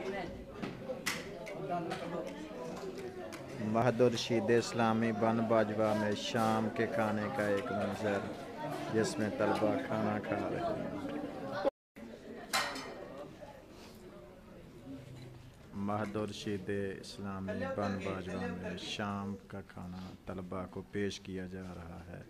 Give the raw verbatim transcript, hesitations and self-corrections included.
महद और रशीद इस्लामी बन बाजवा में शाम के खाने का एक मंजर जिसमें तलबा खाना खा रहे हैं। महद और रशीद इस्लामी बन बाजवा में शाम का खाना तलबा को पेश किया जा रहा है।